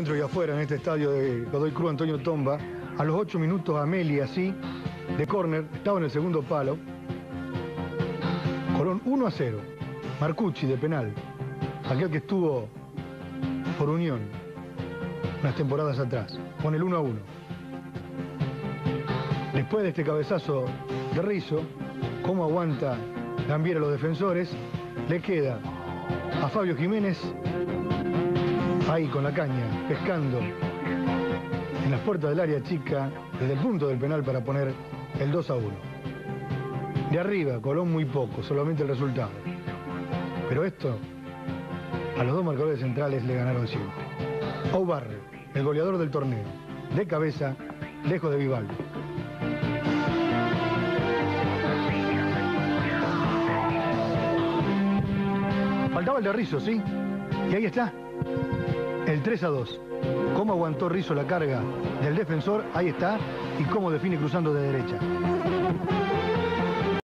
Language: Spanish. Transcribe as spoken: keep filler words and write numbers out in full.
Dentro y afuera, en este estadio de Godoy Cruz Antonio Tomba, a los ocho minutos Amelia, así, de córner, estaba en el segundo palo. Colón uno a cero. Marcucci de penal, aquel que estuvo por Unión unas temporadas atrás, con el uno a uno. Después de este cabezazo de Rizzo, cómo aguanta Gambier a los defensores, le queda a Fabio Jiménez ahí con la caña, pescando en las puertas del área chica, desde el punto del penal para poner el dos a uno. De arriba, Colón muy poco, solamente el resultado. Pero esto, a los dos marcadores centrales le ganaron siempre. Oubarre, el goleador del torneo, de cabeza, lejos de Vivaldo. Faltaba el de Rizzo, ¿sí? Y ahí está, el tres a dos. Cómo aguantó Rizzo la carga del defensor, ahí está, y cómo define cruzando de derecha.